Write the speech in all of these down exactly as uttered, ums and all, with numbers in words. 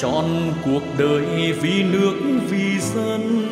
trọn cuộc đời vì nước vì dân.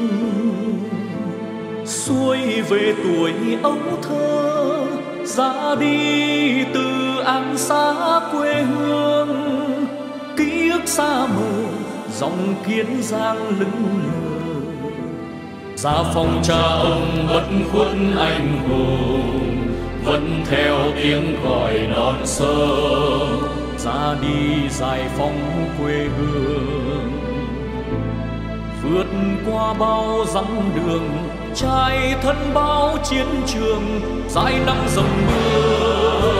Xuôi về tuổi ấu thơ, ra đi từ áng xa quê hương. Ký ức xa mờ, dòng Kiên Giang lững lờ. Gia phong cha ông bất khuất anh hùng, vẫn theo tiếng gọi non sông. Ra đi giải phóng quê hương, vượt qua bao dặm đường, trải thân bao chiến trường, dãi nắng dầm mưa.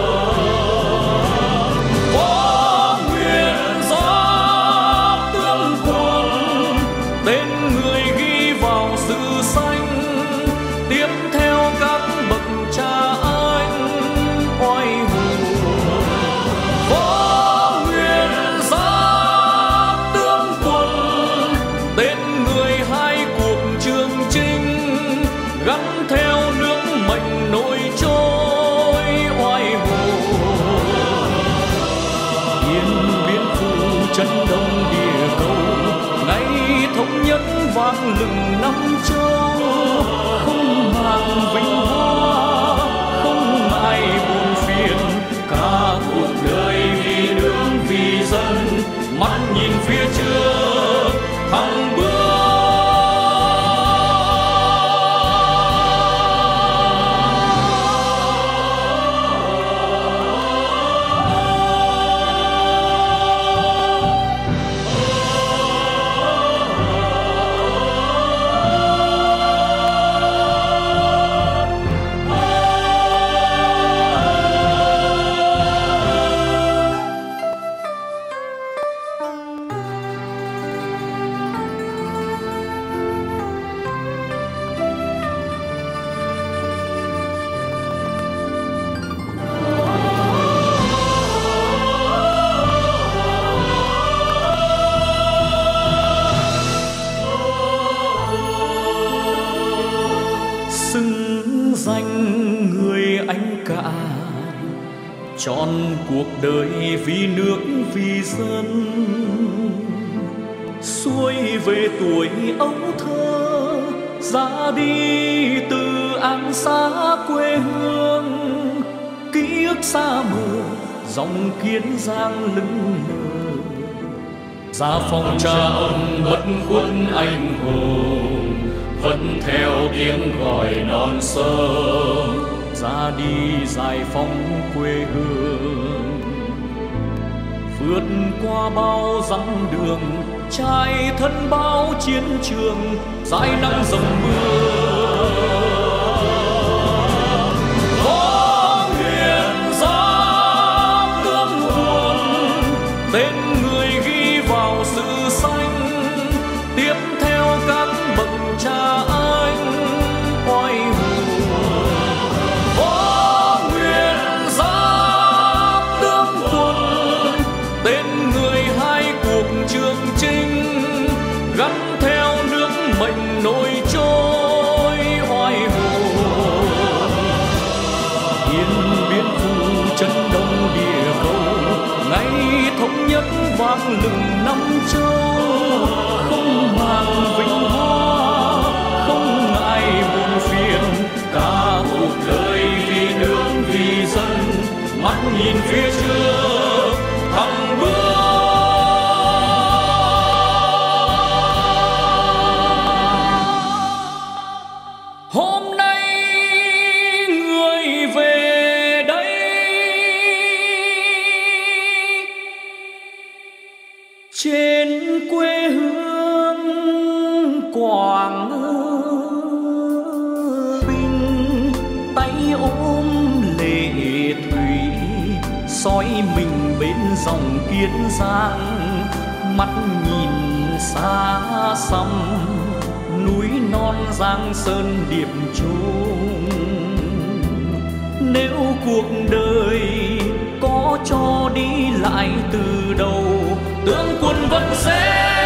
Có nguyện giáp tương quân, tên người ghi vào sử sách, tiếp theo các bậc cha anh oai hùng. Có nguyện giáp tương quân, tên người hai cuộc trường chinh, gắn theo nước mệnh nổi trôi oai hùng. Yên biên phủ chân đông địa cầu, ngày thống nhất vang lừng năm châu. Không màng vinh hoa, không ngại buồn phiền, cả cuộc đời vì nước vì dân, mắt nhìn phía trước thăng bước. Trọn cuộc đời vì nước vì dân. Xuôi về tuổi ấu thơ, ra đi từ áng xa quê hương. Ký ức xa mờ, dòng Kiên Giang lững lờ. Gia phong cha ông bất khuất anh hùng, vẫn theo tiếng gọi non sông. Ra đi giải phóng quê hương, vượt qua bao dặm đường, trải thân bao chiến trường, dãi nắng dầm mưa. Có nguyện giáp tương quân, tên người ghi vào sử sách, tiếp theo các bậc cha anh oai hùng. Gắn theo nước mệnh nổi trôi oai hùng. Yên biên phủ chân đông địa cầu, ngày thống nhất vang lừng năm châu. Không màng vinh hoa, không ngại buồn phiền, cả cuộc đời vì nước vì dân, mắt nhìn phía trước thăng bước. Hôm nay người về đây, trên quê hương Quảng Bình, tay ôm lệ thủy, soi mình bên dòng Kiên Giang, mắt nhìn xa xăm núi non Giang Sơn điệp chung. Nếu cuộc đời có cho đi lại từ đầu, tướng quân vẫn sẽ